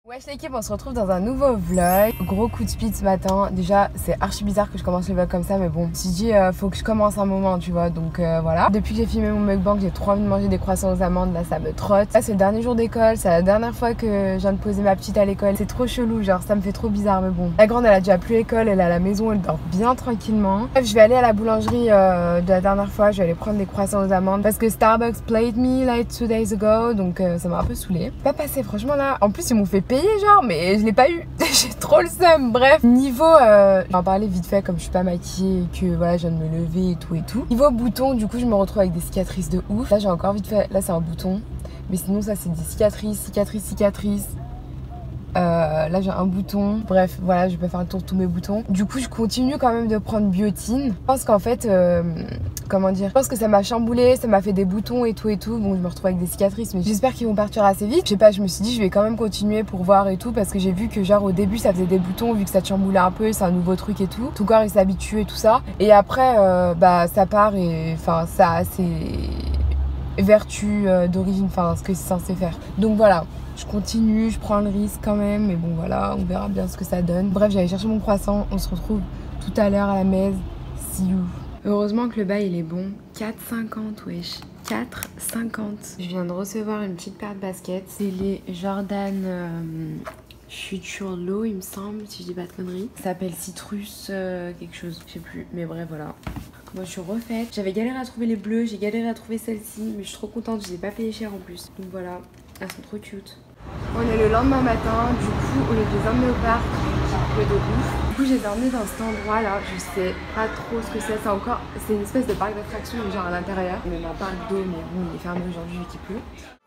Wesh l'équipe, on se retrouve dans un nouveau vlog. Gros coup de speed ce matin. Déjà c'est archi bizarre que je commence le vlog comme ça, mais bon, je me suis dit faut que je commence un moment, tu vois. Donc voilà. Depuis que j'ai filmé mon mukbang, j'ai trop envie de manger des croissants aux amandes. Là ça me trotte. Là c'est le dernier jour d'école, c'est la dernière fois que je viens de poser ma petite à l'école. C'est trop chelou, genre ça me fait trop bizarre, mais bon. La grande elle a déjà plus l'école, elle est à la maison, elle dort bien tranquillement. Bref, je vais aller à la boulangerie de la dernière fois, je vais aller prendre des croissants aux amandes parce que Starbucks played me like 2 days ago, donc ça m'a un peu saoulé. Pas passé franchement là. En plus ils m'ont fait payer genre, mais je l'ai pas eu. J'ai trop le seum. Bref, niveau je vais en parler vite fait comme je suis pas maquillée et que voilà, je viens de me lever et tout. Niveau bouton, du coup je me retrouve avec des cicatrices de ouf. Là j'ai encore vite fait, là c'est un bouton, mais sinon ça c'est des cicatrices. Là j'ai un bouton. Bref, voilà, je peux faire le tour de tous mes boutons. Du coup, je continue quand même de prendre biotine. Je pense qu'en fait, comment dire, je pense que ça m'a chamboulé, ça m'a fait des boutons et tout. Bon, je me retrouve avec des cicatrices, mais j'espère qu'ils vont partir assez vite. Je sais pas, je me suis dit, je vais quand même continuer pour voir et tout, parce que j'ai vu que genre au début ça faisait des boutons, vu que ça te chamboulait un peu, c'est un nouveau truc et tout. Ton corps il s'habitue et tout ça. Et après, bah ça part et enfin, ça a ses vertus d'origine, enfin ce que c'est censé faire. Donc voilà. Je continue, je prends le risque quand même, mais bon voilà, on verra bien ce que ça donne. Bref, j'allais chercher mon croissant, on se retrouve tout à l'heure à la messe. See you. Heureusement que le bail il est bon. 4,50 wesh. 4,50. Je viens de recevoir une petite paire de baskets. C'est les Jordan Future Low, il me semble, si je dis pas de conneries. Ça s'appelle Citrus quelque chose, je sais plus, mais bref voilà. Moi je suis refaite. J'avais galéré à trouver les bleus, j'ai galéré à trouver celle-ci, mais je suis trop contente, je les ai pas payé cher en plus. Donc voilà, elles sont trop cute. On est le lendemain matin, du coup au lieu de les emmener au parc, qui pleut de ouf. Du coup je les ai emmenés dans cet endroit là, je sais pas trop ce que c'est une espèce de parc d'attraction mais genre à l'intérieur. Il y a même un parc d'eau, mais bon il est fermé aujourd'hui vu qu'il pleut.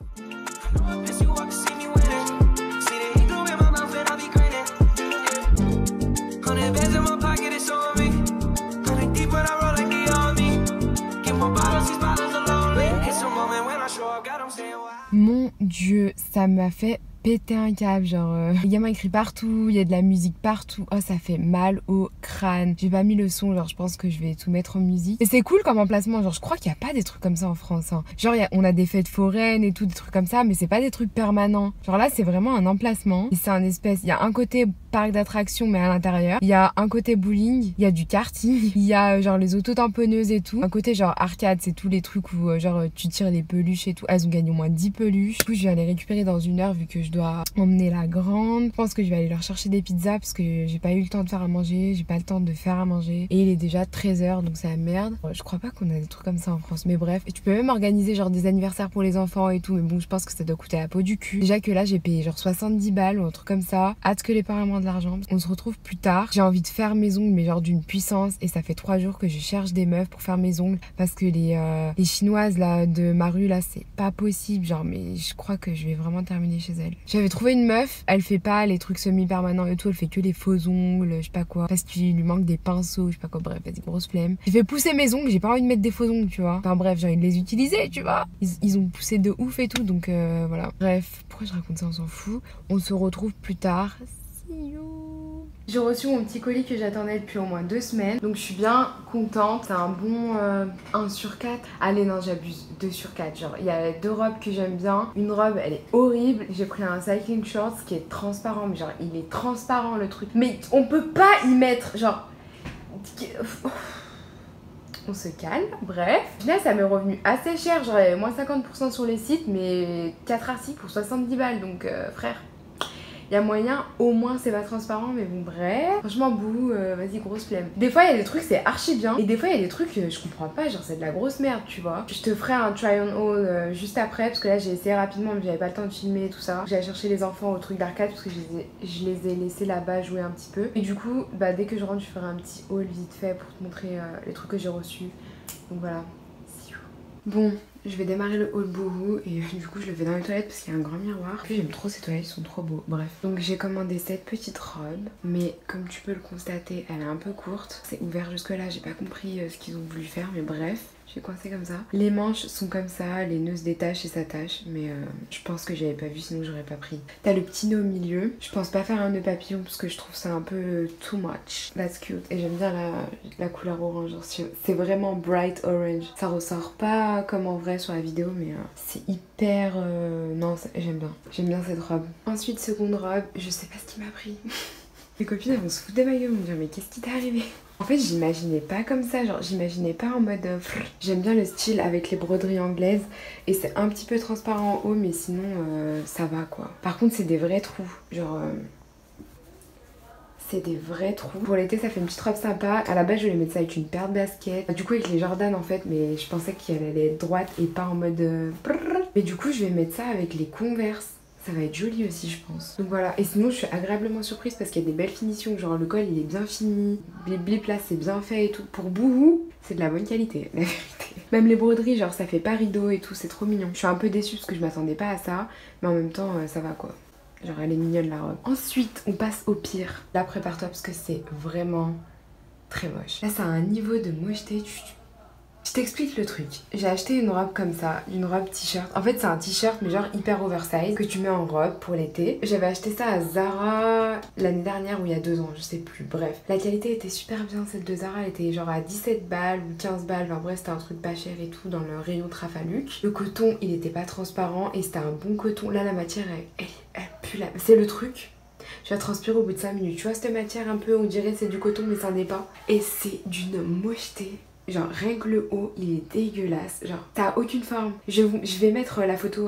Mon Dieu, ça m'a fait péter un câble, genre les gamins écrits partout, il y a de la musique partout, oh ça fait mal au crâne. J'ai pas mis le son, genre je pense que je vais tout mettre en musique. Et c'est cool comme emplacement, genre je crois qu'il y a pas des trucs comme ça en France hein. Genre on a des fêtes foraines et tout, des trucs comme ça, mais c'est pas des trucs permanents. Genre là c'est vraiment un emplacement, et c'est un espèce, il y a un côté parc d'attractions mais à l'intérieur, il y a un côté bowling, il y a du karting, il y a genre les autos tamponneuses et tout, un côté genre arcade, c'est tous les trucs où genre tu tires les peluches et tout. Elles ont gagné au moins 10 peluches. Du coup je vais aller récupérer dans 1 heure vu que je dois emmener la grande. Je pense que je vais aller leur chercher des pizzas parce que j'ai pas eu le temps de faire à manger, j'ai pas le temps de faire à manger et il est déjà 13h donc c'est la merde. Je crois pas qu'on a des trucs comme ça en France, mais bref. Et tu peux même organiser genre des anniversaires pour les enfants et tout, mais bon je pense que ça doit coûter la peau du cul. Déjà que là j'ai payé genre 70 balles ou un truc comme ça. Hâte que les parents aient de l'argent. On se retrouve plus tard. J'ai envie de faire mes ongles mais genre d'une puissance, et ça fait 3 jours que je cherche des meufs pour faire mes ongles parce que les chinoises là de ma rue là c'est pas possible genre, mais je crois que je vais vraiment terminer chez elles. J'avais trouvé une meuf, elle fait pas les trucs semi-permanents et tout, elle fait que les faux ongles, je sais pas quoi, parce qu'il lui manque des pinceaux, je sais pas quoi, bref, vas-y, grosse flemme. J'ai fait pousser mes ongles, j'ai pas envie de mettre des faux ongles, tu vois. Enfin bref, j'ai envie de les utiliser, tu vois. Ils ont poussé de ouf et tout, donc voilà. Bref, pourquoi je raconte ça, on s'en fout. On se retrouve plus tard. See you. J'ai reçu mon petit colis que j'attendais depuis au moins 2 semaines. Donc je suis bien contente. C'est un bon 1 sur 4. Allez non j'abuse, 2 sur 4. Genre il y a 2 robes que j'aime bien. Une robe elle est horrible. J'ai pris un cycling shorts qui est transparent. Mais genre il est transparent le truc. Mais on peut pas y mettre genre... On se calme, bref. Là ça m'est revenu assez cher. J'aurais moins 50% sur les sites. Mais 4 articles pour 70 balles. Donc frère. Il y a moyen, au moins c'est pas transparent, mais bon bref. Franchement bouh, vas-y grosse flemme. Des fois il y a des trucs c'est archi bien, et des fois il y a des trucs je comprends pas, genre c'est de la grosse merde tu vois. Je te ferai un try on haul juste après, parce que là j'ai essayé rapidement mais j'avais pas le temps de filmer et tout ça. J'allais chercher les enfants au truc d'arcade parce que je les ai laissés là-bas jouer un petit peu. Et du coup bah dès que je rentre je ferai un petit haul vite fait pour te montrer les trucs que j'ai reçus. Donc voilà. Bon, je vais démarrer le haul bourrou et du coup je le fais dans les toilettes parce qu'il y a un grand miroir. Puis j'aime trop ces toilettes, ils sont trop beaux. Bref, donc j'ai commandé cette petite robe, mais comme tu peux le constater, elle est un peu courte. C'est ouvert jusque là, j'ai pas compris ce qu'ils ont voulu faire, mais bref. Je suis coincée comme ça. Les manches sont comme ça, les nœuds se détachent et s'attachent. Mais je pense que j'avais pas vu, sinon j'aurais pas pris. T'as le petit nœud au milieu. Je pense pas faire un nœud papillon parce que je trouve ça un peu too much. That's cute. Et j'aime bien la couleur orange. C'est vraiment bright orange. Ça ressort pas comme en vrai sur la vidéo, mais c'est hyper... Non, j'aime bien. J'aime bien cette robe. Ensuite, seconde robe, je sais pas ce qui m'a pris. Mes copines elles vont se foutre de ma gueule, vont me dire mais qu'est-ce qui t'est arrivé? En fait j'imaginais pas comme ça, genre j'imaginais pas en mode... J'aime bien le style avec les broderies anglaises et c'est un petit peu transparent en haut mais sinon ça va quoi. Par contre c'est des vrais trous, genre... C'est des vrais trous. Pour l'été ça fait une petite robe sympa. À la base je voulais mettre ça avec une paire de baskets. Du coup avec les Jordan en fait, mais je pensais qu'elle allait être droite et pas en mode... Mais du coup je vais mettre ça avec les Converse. Ça va être joli aussi je pense. Donc voilà, et sinon je suis agréablement surprise parce qu'il y a des belles finitions. Genre le col il est bien fini, les blip là c'est bien fait et tout. Pour Bouhou, c'est de la bonne qualité, la vérité. Même les broderies, genre ça fait pas rideau et tout, c'est trop mignon. Je suis un peu déçue parce que je m'attendais pas à ça, mais en même temps ça va quoi. Genre elle est mignonne la robe. Ensuite on passe au pire. Là prépare-toi parce que c'est vraiment très moche. Là c'est un niveau de mocheté, Je t'explique le truc. J'ai acheté une robe comme ça, une robe t-shirt. En fait c'est un t-shirt mais genre hyper oversize que tu mets en robe pour l'été. J'avais acheté ça à Zara l'année dernière ou il y a 2 ans, je sais plus. Bref, la qualité était super bien, celle de Zara. Elle était genre à 17 balles ou 15 balles. Enfin bref, c'était un truc pas cher et tout dans le rayon Trafalluc. Le coton il était pas transparent et c'était un bon coton. Là la matière elle pue là. C'est le truc. Je vais transpirer au bout de 5 minutes. Tu vois cette matière un peu, on dirait c'est du coton mais ça n'est pas. Et c'est d'une mocheté. Genre rien que le haut il est dégueulasse, genre t'as aucune forme. Je vais mettre la photo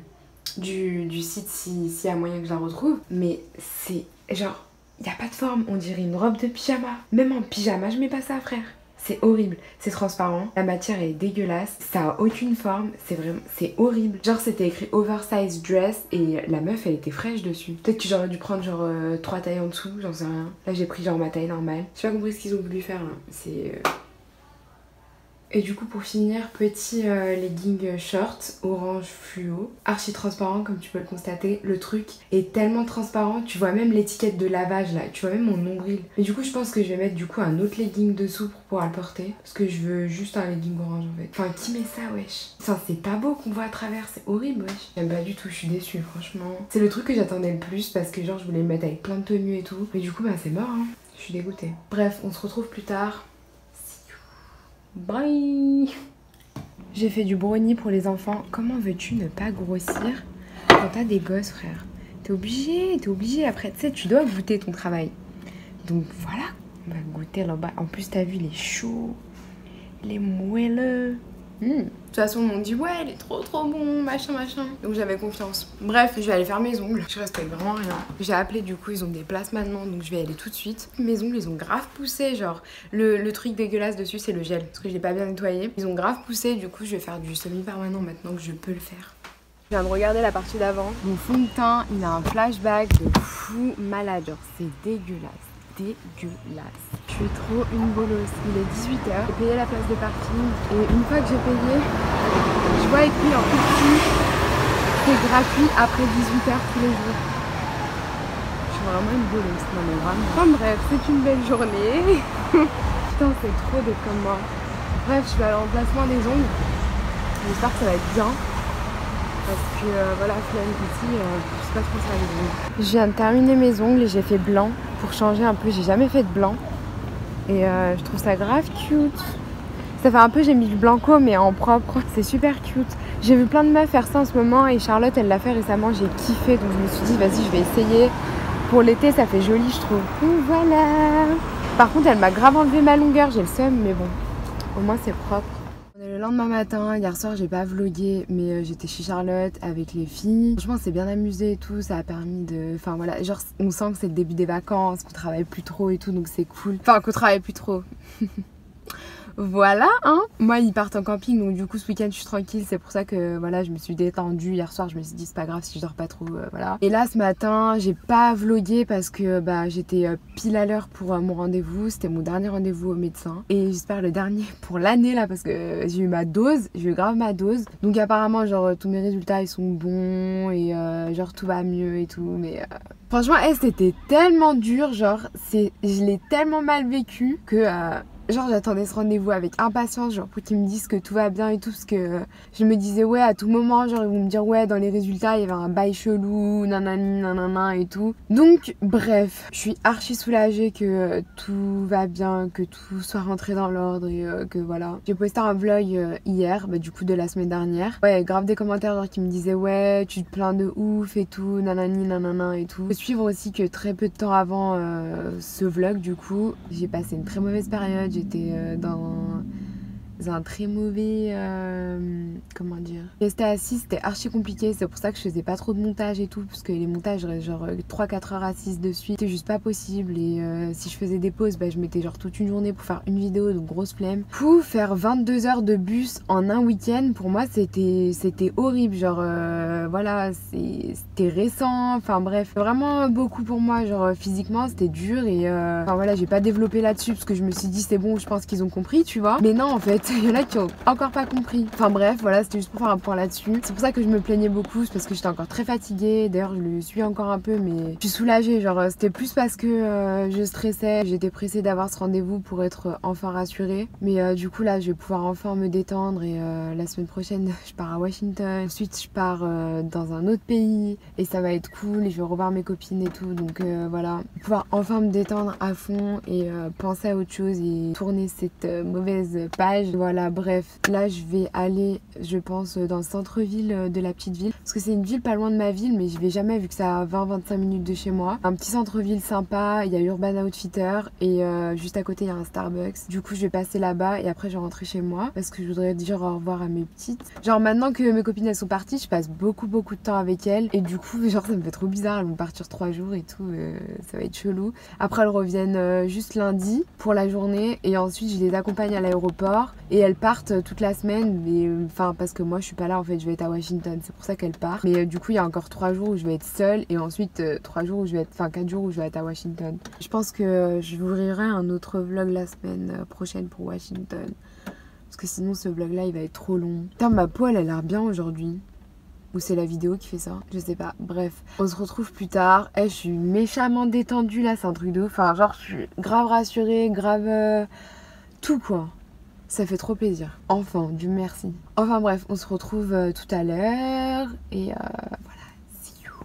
du site s'il y a moyen que je la retrouve. Mais c'est genre, y a pas de forme, on dirait une robe de pyjama. Même en pyjama je mets pas ça frère. C'est horrible, c'est transparent, la matière est dégueulasse, ça a aucune forme, c'est horrible. Genre c'était écrit oversize dress et la meuf elle était fraîche dessus. Peut-être que j'aurais dû prendre genre 3 tailles en dessous, j'en sais rien. Là j'ai pris genre ma taille normale. J'ai pas compris ce qu'ils ont voulu faire là, c'est... Et du coup pour finir, petit legging short orange fluo, archi transparent comme tu peux le constater. Le truc est tellement transparent, tu vois même l'étiquette de lavage là, tu vois même mon nombril. Et du coup je pense que je vais mettre du coup un autre legging dessous pour pouvoir le porter. Parce que je veux juste un legging orange en fait. Enfin qui met ça wesh? Enfin c'est pas beau qu'on voit à travers, c'est horrible wesh. J'aime pas du tout, je suis déçue franchement. C'est le truc que j'attendais le plus parce que genre je voulais le mettre avec plein de tenues et tout. Mais du coup bah c'est mort hein, je suis dégoûtée. Bref on se retrouve plus tard. Bye. J'ai fait du brownie pour les enfants. Comment veux-tu ne pas grossir quand t'as des gosses, frère? T'es obligé. Après, tu sais, tu dois goûter ton travail. Donc voilà, on va goûter là-bas. En plus, t'as vu, il est chaud, il est moelleux. De toute façon, on m'a dit ouais, il est trop bon, machin. Donc j'avais confiance. Bref, je vais aller faire mes ongles. Je reste avec vraiment rien. J'ai appelé, du coup, ils ont des places maintenant, donc je vais y aller tout de suite. Mes ongles, ils ont grave poussé. Genre, le truc dégueulasse dessus, c'est le gel. Parce que je l'ai pas bien nettoyé. Ils ont grave poussé, du coup, je vais faire du semi-permanent maintenant que je peux le faire. Je viens de regarder la partie d'avant. Mon fond de teint, il a un flashback de fou malade. Genre, c'est dégueulasse. Je suis trop une bolosse. Il est 18h. J'ai payé la place de parking et une fois que j'ai payé, je vois écrit en petit c'est gratuit après 18h tous les jours. Je suis vraiment une bolosse, non mais vraiment. Enfin bref, c'est une belle journée. Putain, c'est trop d'être comme moi. Bref, je vais aller en placement des ongles. J'espère que ça va être bien. Parce que voilà, flemme ici, je sais pas trop ça va être. Je viens de terminer mes ongles et j'ai fait blanc pour changer un peu. J'ai jamais fait de blanc. Et je trouve ça grave cute. Ça fait un peu, j'ai mis du blanco mais en propre. C'est super cute. J'ai vu plein de meufs faire ça en ce moment et Charlotte elle l'a fait récemment. J'ai kiffé donc je me suis dit vas-y je vais essayer. Pour l'été ça fait joli je trouve. Donc voilà. Par contre elle m'a grave enlevé ma longueur. J'ai le seum mais bon. Au moins c'est propre. On est le lendemain matin, hier soir j'ai pas vlogué mais j'étais chez Charlotte avec les filles. Franchement on s'est bien amusé et tout, ça a permis de... Enfin voilà, genre on sent que c'est le début des vacances, qu'on travaille plus trop et tout donc c'est cool. Enfin qu'on travaille plus trop. Voilà hein. Moi ils partent en camping donc du coup ce week-end je suis tranquille. C'est pour ça que voilà je me suis détendue hier soir. Je me suis dit c'est pas grave si je dors pas trop voilà. Et là ce matin j'ai pas vlogué parce que bah j'étais pile à l'heure pour mon rendez-vous. C'était mon dernier rendez-vous au médecin. Et j'espère le dernier pour l'année là parce que j'ai eu ma dose. J'ai eu grave ma dose. Donc apparemment genre tous mes résultats ils sont bons. Et genre tout va mieux et tout. Mais franchement c'était tellement dur. Genre je l'ai tellement mal vécu que... genre j'attendais ce rendez-vous avec impatience, genre pour qu'ils me disent que tout va bien et tout, parce que je me disais ouais à tout moment, genre ils vont me dire ouais dans les résultats il y avait un bail chelou, nanani nanana et tout. Donc bref, je suis archi soulagée que tout va bien, que tout soit rentré dans l'ordre et que voilà. J'ai posté un vlog hier, du coup de la semaine dernière. Ouais, grave des commentaires genre qui me disaient ouais tu te plains de ouf et tout, nanani nanana et tout. Je peux suivre aussi que très peu de temps avant ce vlog du coup, j'ai passé une très mauvaise période, j'étais dans un très mauvais comment dire, rester assise c'était archi compliqué, c'est pour ça que je faisais pas trop de montage et tout, parce que les montages genre 3-4 heures assises de suite c'était juste pas possible, et si je faisais des pauses je mettais genre toute une journée pour faire une vidéo, donc grosse flemme. Pour faire 22 heures de bus en un week-end pour moi c'était horrible, genre voilà, c'était récent, enfin bref, vraiment beaucoup pour moi, genre physiquement c'était dur, et enfin voilà, j'ai pas développé là-dessus parce que je me suis dit c'est bon, je pense qu'ils ont compris, tu vois, mais non en fait il y en a qui ont encore pas compris. Enfin bref, voilà, c'était juste pour faire un point là-dessus. C'est pour ça que je me plaignais beaucoup, c'est parce que j'étais encore très fatiguée. D'ailleurs, je le suis encore un peu, mais je suis soulagée. Genre, c'était plus parce que je stressais. J'étais pressée d'avoir ce rendez-vous pour être enfin rassurée. Mais du coup, là, je vais pouvoir enfin me détendre. Et la semaine prochaine, je pars à Washington. Ensuite, je pars dans un autre pays. Et ça va être cool. Et je vais revoir mes copines et tout. Donc voilà, pouvoir enfin me détendre à fond et penser à autre chose et tourner cette mauvaise page. Voilà, bref, là je vais aller, je pense, dans le centre-ville de la petite ville, parce que c'est une ville pas loin de ma ville, mais je vais jamais vu que c'est à 20-25 minutes de chez moi. Un petit centre-ville sympa, il y a Urban Outfitter et juste à côté il y a un Starbucks. Du coup je vais passer là-bas et après je vais rentrer chez moi parce que je voudrais dire au revoir à mes petites. Genre maintenant que mes copines elles sont parties, je passe beaucoup de temps avec elles, et du coup genre ça me fait trop bizarre, elles vont partir 3 jours et tout, ça va être chelou. Après elles reviennent juste lundi pour la journée, et ensuite je les accompagne à l'aéroport. Et elles partent toute la semaine, mais enfin parce que moi je suis pas là en fait, je vais être à Washington, c'est pour ça qu'elles partent. Mais du coup il y a encore 3 jours où je vais être seule, et ensuite 3 jours où je vais être, enfin 4 jours où je vais être à Washington. Je pense que je vous ouvrirai un autre vlog la semaine prochaine pour Washington, parce que sinon ce vlog là il va être trop long. Putain, ma peau elle a l'air bien aujourd'hui. Ou c'est la vidéo qui fait ça, je sais pas. Bref, on se retrouve plus tard. Je suis méchamment détendue là, c'est un truc de ouf. Enfin genre je suis grave rassurée, grave tout quoi. Ça fait trop plaisir. Enfin, Dieu merci. Enfin bref, on se retrouve tout à l'heure. Et voilà, see you.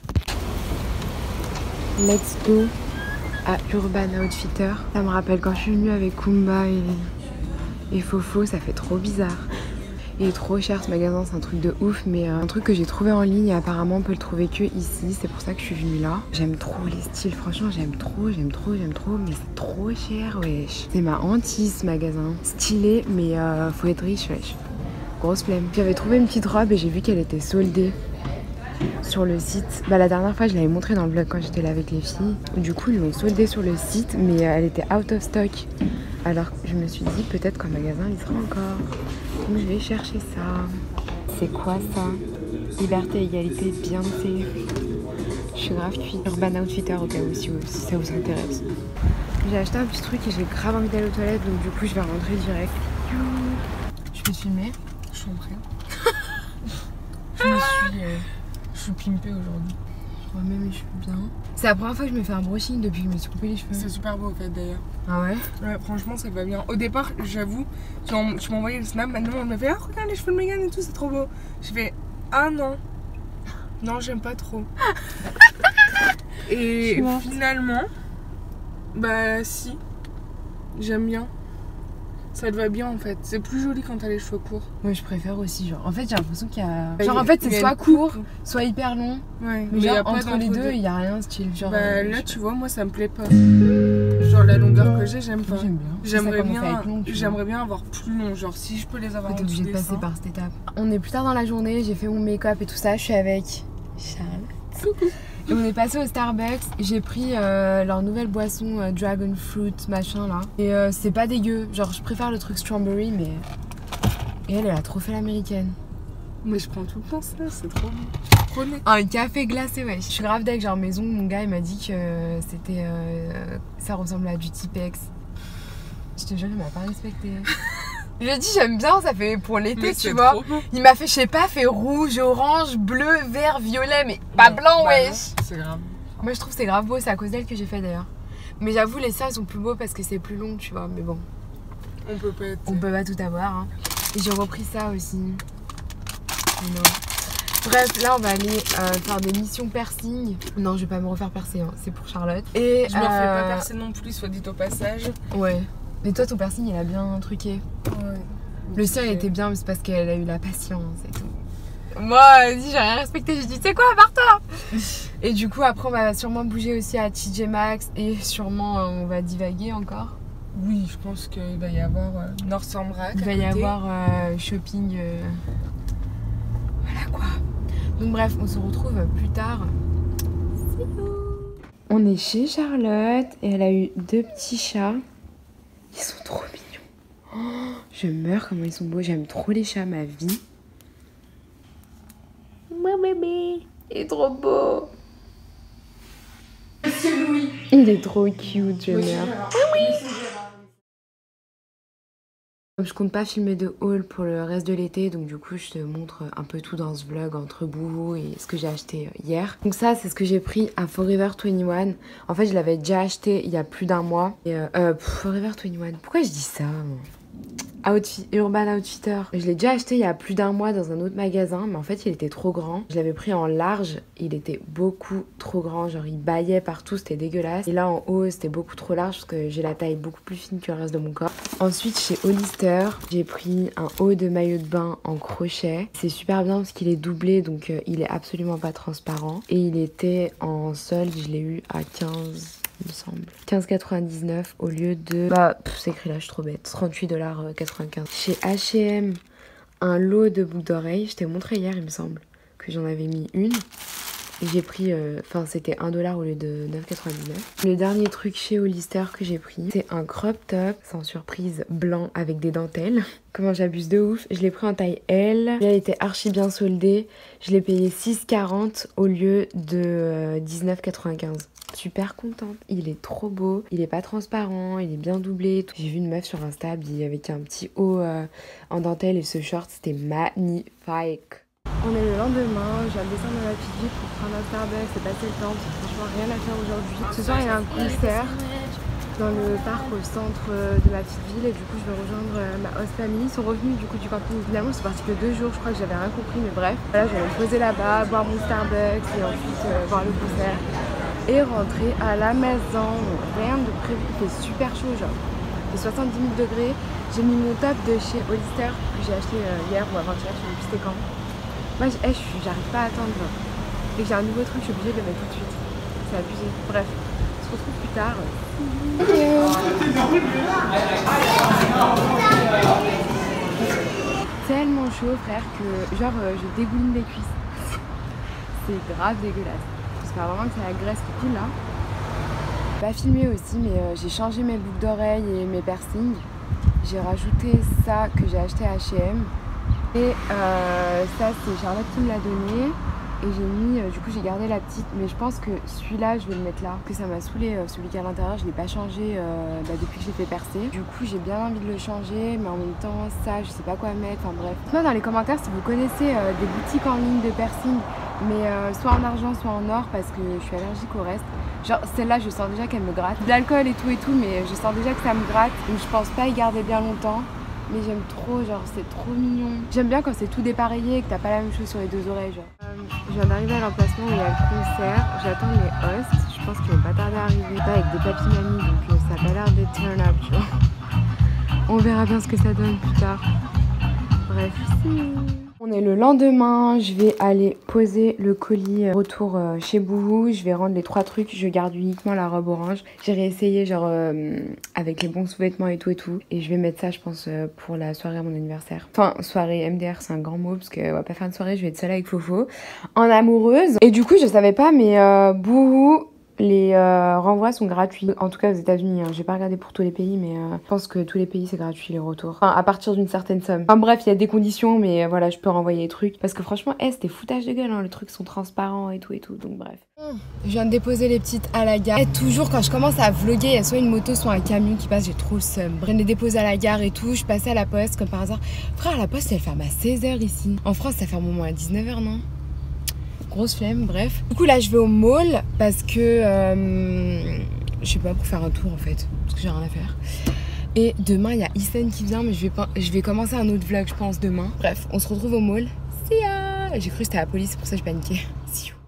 Let's go à Urban Outfitter. Ça me rappelle quand je suis venue avec Kumba et Fofo, ça fait trop bizarre. Il est trop cher ce magasin, c'est un truc de ouf, mais un truc que j'ai trouvé en ligne et apparemment on peut le trouver que ici, c'est pour ça que je suis venue là. J'aime trop les styles, franchement j'aime trop, mais c'est trop cher, wesh. C'est ma hantise ce magasin. Stylé, mais faut être riche, wesh. Grosse flemme. J'avais trouvé une petite robe et j'ai vu qu'elle était soldée sur le site. La dernière fois je l'avais montré dans le vlog quand j'étais là avec les filles. Du coup ils l'ont soldée sur le site, mais elle était out of stock. Alors je me suis dit peut-être qu'en magasin il sera encore. Donc je vais chercher ça. C'est quoi ça? Liberté, égalité, bien fait. Je suis grave cuite. Urban Outfitter au cas où si ça vous intéresse. J'ai acheté un petit truc et j'ai grave envie d'aller aux toilettes, donc du coup je vais rentrer direct. Je peux te filmer? Je t'en prie. Je suis pimpée aujourd'hui. Je vois même mes cheveux bien. C'est la première fois que je me fais un brushing depuis que je me suis coupé les cheveux. C'est super beau en fait d'ailleurs. Ah ouais? Ouais, franchement ça va bien. Au départ, j'avoue, tu m'as envoyé le snap, maintenant on me fait ah regarde les cheveux de Megan et tout, c'est trop beau. J'ai fait ah non. Non, j'aime pas trop. Et finalement, bah si, j'aime bien. Ça te va bien en fait. C'est plus joli quand t'as les cheveux courts. Ouais, je préfère aussi. Genre, en fait, j'ai l'impression qu'il y a. Genre, en fait, c'est soit court, soit hyper long. Ouais, mais genre, entre les deux, il y a rien style. Genre, bah là, tu vois, moi ça me plaît pas. Genre, la longueur que j'ai, j'aime pas. J'aime bien. J'aimerais bien avoir plus long. Genre, si je peux les avoir en dessous. T'es obligée de passer par cette étape. On est plus tard dans la journée. J'ai fait mon make-up et tout ça. Je suis avec Charles. Et on est passé au Starbucks, j'ai pris leur nouvelle boisson Dragon Fruit machin là. Et c'est pas dégueu, genre je préfère le truc strawberry, mais... Et elle a trop fait l'américaine. Mais je prends tout le temps ça, c'est trop bon. Prenez. Un café glacé, ouais. Je suis grave deck, genre maison, mon gars il m'a dit que c'était... ça ressemble à du Tipex. Je te jure, il m'a pas respecté. Je lui ai dit j'aime bien, ça fait pour l'été, tu vois. Il m'a fait, je sais pas, fait rouge, orange, bleu, vert, violet, mais pas blanc, wesh. C'est grave. Moi je trouve que c'est grave beau, c'est à cause d'elle que j'ai fait d'ailleurs. Mais j'avoue, les siens ils sont plus beaux parce que c'est plus long, tu vois, mais bon. On peut pas tout avoir. Hein. Et j'ai repris ça aussi. Non. Bref, là on va aller faire des missions piercing. Non, je vais pas me refaire percer, hein. C'est pour Charlotte. Et je me refais pas percer non plus, soit dit au passage. Ouais. Mais toi, ton piercing, il a bien truqué. Ouais. Le sien, il était bien, mais c'est parce qu'elle a eu la patience et tout. Moi, j'ai rien respecté. J'ai dit, tu sais quoi, pars-toi. Et du coup, après, on va sûrement bouger aussi à TJ Maxx et sûrement, on va divaguer encore. Oui, je pense qu'il va y avoir Nordstrom-Rack. Il va y avoir shopping. Voilà quoi. Donc bref, on se retrouve plus tard. On est chez Charlotte et elle a eu 2 petits chats. Ils sont trop mignons. Oh, je meurs comment ils sont beaux. J'aime trop les chats, ma vie. Mon bébé, il est trop beau. Monsieur Louis. Il est trop cute, je meurs. Je compte pas filmer de haul pour le reste de l'été, donc du coup je te montre un peu tout dans ce vlog entre Boohoo et ce que j'ai acheté hier. Donc ça c'est ce que j'ai pris à Forever 21. En fait je l'avais déjà acheté il y a plus d'un mois. Et Forever 21, pourquoi je dis ça moi? Urban Outfitter. Je l'ai déjà acheté il y a plus d'un mois dans un autre magasin, mais en fait il était trop grand. Je l'avais pris en large, il était beaucoup trop grand, genre il bâillait partout, c'était dégueulasse. Et là en haut c'était beaucoup trop large parce que j'ai la taille beaucoup plus fine que le reste de mon corps. Ensuite chez Hollister, j'ai pris un haut de maillot de bain en crochet. C'est super bien parce qu'il est doublé, donc il est absolument pas transparent. Et il était en solde, je l'ai eu à 15... il me semble. 15,99 au lieu de... c'est écrit là, je suis trop bête. 38,95 $. Chez H&M, un lot de boucles d'oreilles. Je t'ai montré hier, il me semble, que j'en avais mis une. Et j'ai pris... c'était 1 $ au lieu de 9,99 $. Le dernier truc chez Hollister que j'ai pris, c'est un crop top, sans surprise, blanc avec des dentelles. Comment j'abuse de ouf. Je l'ai pris en taille L. Il était archi bien soldé. Je l'ai payé 6,40 € au lieu de 19,95 $. Super contente, il est trop beau, il est pas transparent, il est bien doublé. J'ai vu une meuf sur Insta habillée avec un petit haut en dentelle et ce short c'était magnifique. On est le lendemain, je viens de descendre dans la petite ville pour prendre un Starbucks et passer le temps parce que franchement rien à faire aujourd'hui. Ce soir il y a un concert dans le parc au centre de ma petite ville et du coup je vais rejoindre ma host family. Ils sont revenus du coup du camping. Finalement c'est parti que 2 jours, je crois que j'avais rien compris mais bref. Voilà, je vais me poser là-bas, boire mon Starbucks et ensuite voir le concert. Et rentrer à la maison, rien de prévu, il fait super chaud genre, il fait 70 000 degrés. J'ai mis mon top de chez Hollister que j'ai acheté hier ou avant-hier, je sais plus c'était quand. Moi j'arrive pas à attendre genre. Et que j'ai un nouveau truc, je suis obligée de le mettre tout de suite, c'est abusé. Bref, on se retrouve plus tard. Tellement chaud frère que genre je dégouline les cuisses. C'est grave dégueulasse. J'espère vraiment que c'est la graisse qui coule là. J'ai pas filmé aussi mais j'ai changé mes boucles d'oreilles et mes piercings. J'ai rajouté ça que j'ai acheté à H&M. Et ça c'est Charlotte qui me l'a donné. Et j'ai mis, du coup j'ai gardé la petite. Mais je pense que celui-là je vais le mettre là. Que ça m'a saoulé, celui qui est à l'intérieur je l'ai pas changé depuis que je l'ai fait percer. Du coup j'ai bien envie de le changer. Mais en même temps ça je sais pas quoi mettre. Enfin bref. Dites-moi dans les commentaires si vous connaissez des boutiques en ligne de piercing. Mais soit en argent soit en or parce que je suis allergique au reste. Genre celle-là je sens déjà qu'elle me gratte. De l'alcool et tout mais je sens déjà que ça me gratte. Donc je pense pas y garder bien longtemps. Mais j'aime trop, genre c'est trop mignon. J'aime bien quand c'est tout dépareillé et que t'as pas la même chose sur les 2 oreilles genre. Je viens d'arriver à l'emplacement où il y a le concert. J'attends les hosts. Je pense qu'ils vont pas tarder à arriver. Pas avec des papy mamies donc ça a pas l'air d'être turn up tu vois. On verra bien ce que ça donne plus tard. Bref. On est le lendemain, je vais aller poser le colis retour chez Boohoo. Je vais rendre les 3 trucs, je garde uniquement la robe orange. J'ai réessayé genre avec les bons sous-vêtements et tout. Et je vais mettre ça je pense pour la soirée à mon anniversaire. Enfin soirée MDR c'est un grand mot parce qu'on va pas faire une soirée, je vais être seule avec Fofo. En amoureuse. Et du coup je savais pas mais Boohoo... Les renvois sont gratuits, en tout cas aux États-Unis. J'ai pas regardé pour tous les pays, mais je pense que tous les pays c'est gratuit les retours. Enfin, à partir d'une certaine somme. Enfin bref, il y a des conditions, mais voilà, je peux renvoyer les trucs. Parce que franchement, c'était foutage de gueule, hein. Les trucs sont transparents et tout, donc bref. Je viens de déposer les petites à la gare. Et toujours quand je commence à vlogger, il y a soit une moto, soit un camion qui passe, j'ai trop le seum. Je viens de les déposer à la gare et tout, je passais à la poste comme par hasard. Frère, la poste elle ferme à 16 h ici. En France, ça ferme au moins à 19 h, non? Grosse flemme, bref. Du coup là je vais au mall parce que je sais pas, pour faire un tour en fait, parce que j'ai rien à faire. Et demain, il y a Isen qui vient, mais je vais commencer un autre vlog, je pense, demain. Bref, on se retrouve au mall. See ya! J'ai cru que c'était la police, c'est pour ça que je paniquais. See you.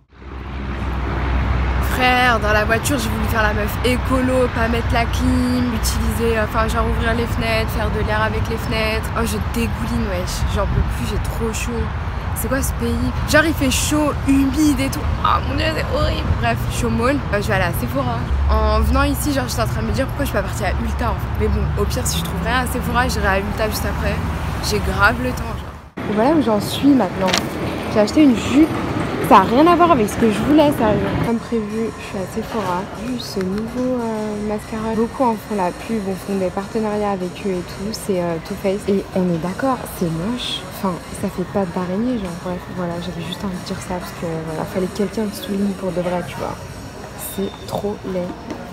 Frère, dans la voiture, j'ai voulu faire la meuf écolo, pas mettre la clim, utiliser, enfin genre ouvrir les fenêtres, faire de l'air avec les fenêtres. Oh, je dégouline, wesh, j'en peux plus, j'ai trop chaud. C'est quoi ce pays? Genre il fait chaud, humide et tout. Oh mon dieu, c'est horrible. Bref, je suis au mall, je vais aller à Sephora. En venant ici, genre j'étais en train de me dire pourquoi je suis pas partie à Ulta en fait. Mais bon, au pire, si je trouve rien à Sephora, j'irai à Ulta juste après. J'ai grave le temps, genre. Et voilà où j'en suis maintenant. J'ai acheté une jupe. Ça n'a rien à voir avec ce que je voulais, sérieux. Comme prévu, je suis à Sephora. J'ai vu ce nouveau mascara. Beaucoup en font la pub, on font des partenariats avec eux et tout. C'est Too Faced. Et on est d'accord, c'est moche. Enfin, ça fait pas d'araignée, genre. Bref, voilà, j'avais juste envie de dire ça parce que voilà, fallait que quelqu'un le souligne pour de vrai, tu vois. C'est trop laid.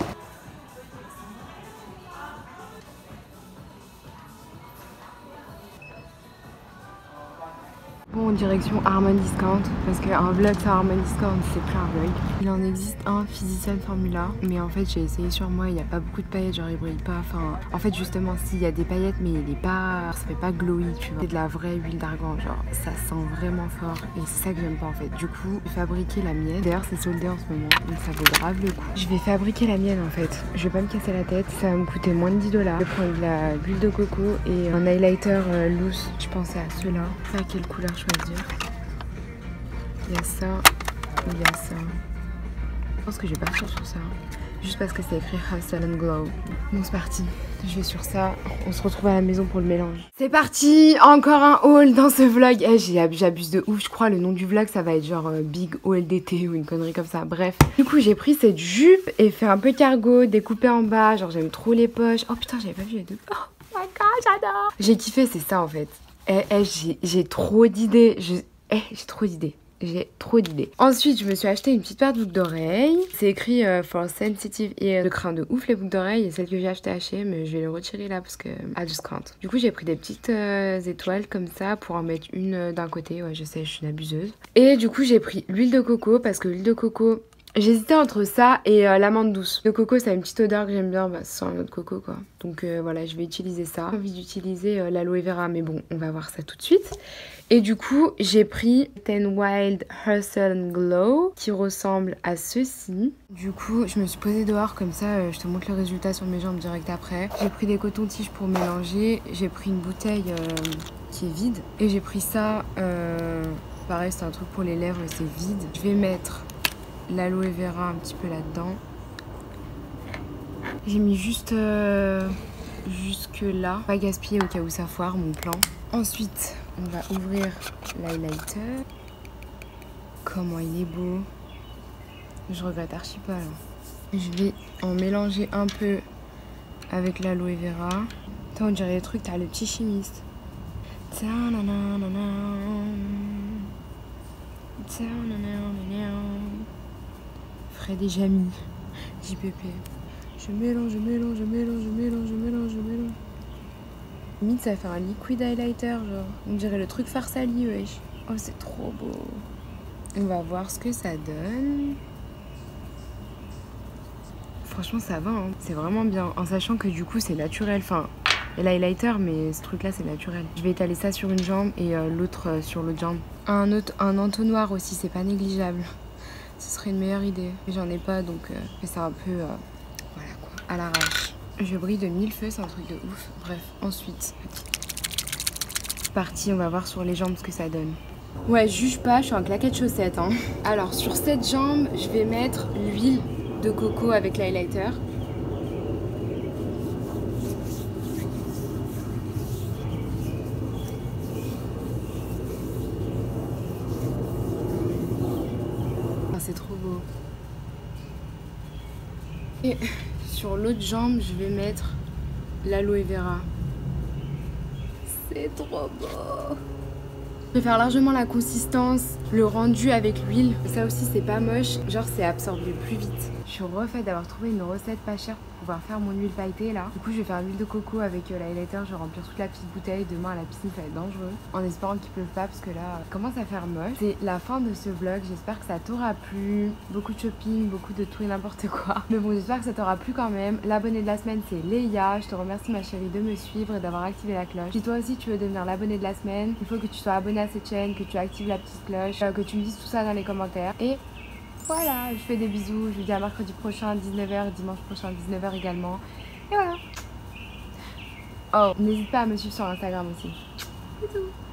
Bon, direction Harmon Discount, parce qu'un vlog sur Harmon Discount, c'est plus un vlog. Il en existe un Physician Formula, mais en fait j'ai essayé sur moi, il n'y a pas beaucoup de paillettes, genre il brille pas, enfin... En fait justement, si, il y a des paillettes, mais il est pas... ça fait pas glowy, tu vois. C'est de la vraie huile d'argan, genre ça sent vraiment fort, et c'est ça que j'aime pas en fait. Du coup, je vais fabriquer la mienne. D'ailleurs c'est soldé en ce moment, donc ça vaut grave le coup. Je vais fabriquer la mienne en fait, je vais pas me casser la tête, ça va me coûter moins de 10 $. Je vais prendre de l'huile de coco et un highlighter loose, je pensais à ceux-là. À quelle couleur choisir? Il y a ça, il y a ça. Je pense que je vais partir sur ça, juste parce que c'est écrit Hustle and Glow. Bon, c'est parti, je vais sur ça. On se retrouve à la maison pour le mélange. C'est parti, encore un haul dans ce vlog. J'abuse de ouf, je crois le nom du vlog ça va être genre Big Haul d'été ou une connerie comme ça, bref. Du coup j'ai pris cette jupe et fait un peu cargo, découpé en bas, genre j'aime trop les poches. Oh putain, j'avais pas vu les deux. Oh my god, j'adore. J'ai kiffé, c'est ça en fait. J'ai trop d'idées. J'ai trop d'idées. J'ai trop d'idées. Ensuite, je me suis acheté une petite paire de boucles d'oreilles. C'est écrit for sensitive ear. Je crains de ouf les boucles d'oreilles. Et celle que j'ai achetée à H&M, mais je vais les retirer là parce que I just can't. Du coup, j'ai pris des petites étoiles comme ça pour en mettre une d'un côté. Ouais, je sais, je suis une abuseuse. Et du coup, j'ai pris l'huile de coco parce que l'huile de coco... J'hésitais entre ça et l'amande douce. Le coco, ça a une petite odeur que j'aime bien, bah, ça sent l'autre coco quoi. Donc voilà, je vais utiliser ça. J'ai envie d'utiliser l'aloe vera, mais bon, on va voir ça tout de suite. Et du coup, j'ai pris Ten Wild Hustle and Glow, qui ressemble à ceci. Du coup, je me suis posée dehors, comme ça, je te montre le résultat sur mes jambes direct après. J'ai pris des cotons-tiges pour mélanger. J'ai pris une bouteille qui est vide. Et j'ai pris ça, pareil, c'est un truc pour les lèvres et c'est vide. Je vais mettre... l'aloe vera un petit peu là-dedans. J'ai mis juste jusque là. Pas gaspiller au cas où ça foire mon plan. Ensuite, on va ouvrir l'highlighter. Comment il est beau. Je regrette archi pas là. Je vais en mélanger un peu avec l'aloe vera. Attends, on dirait les trucs, t'as le petit chimiste. Fred et Jamy, JPP. Je mélange, je mélange, je mélange, je mélange, je mélange, je mélange. Limite, ça fait un liquid highlighter, genre. On dirait le truc Farsali, wesh. Oh, c'est trop beau. On va voir ce que ça donne. Franchement, ça va, hein. C'est vraiment bien. En sachant que du coup, c'est naturel. Enfin, il y a l'highlighter, mais ce truc-là, c'est naturel. Je vais étaler ça sur une jambe et l'autre sur l'autre jambe. Un entonnoir aussi, c'est pas négligeable. Ce serait une meilleure idée. Mais j'en ai pas, donc je fais ça un peu, voilà quoi, à l'arrache. Je brille de 1000 feux, c'est un truc de ouf. Bref, ensuite, c'est parti, on va voir sur les jambes ce que ça donne. Ouais, juge pas, je suis en claquette chaussettes, hein. Alors, sur cette jambe, je vais mettre l'huile de coco avec l'highlighter. C'est trop beau. Et sur l'autre jambe, je vais mettre l'aloe vera. C'est trop beau. Je préfère largement la consistance, le rendu avec l'huile. Ça aussi c'est pas moche, genre c'est absorbé plus vite. Je suis refaite d'avoir trouvé une recette pas chère pour pouvoir faire mon huile pailletée là. Du coup je vais faire l'huile de coco avec l'highlighter, je vais remplir toute la petite bouteille. Demain à la piscine ça va être dangereux. En espérant qu'il pleuve pas parce que là commence à faire moche. C'est la fin de ce vlog, j'espère que ça t'aura plu. Beaucoup de shopping, beaucoup de tout et n'importe quoi. Mais bon j'espère que ça t'aura plu quand même. L'abonnée de la semaine c'est Léa. Je te remercie ma chérie de me suivre et d'avoir activé la cloche. Si toi aussi tu veux devenir l'abonnée de la semaine, il faut que tu sois abonné à cette chaîne, que tu actives la petite cloche, que tu me dises tout ça dans les commentaires. Et voilà, je fais des bisous, je vous dis à mercredi prochain 19h, dimanche prochain 19h également. Et voilà. Oh, n'hésite pas à me suivre sur Instagram aussi. Bisous.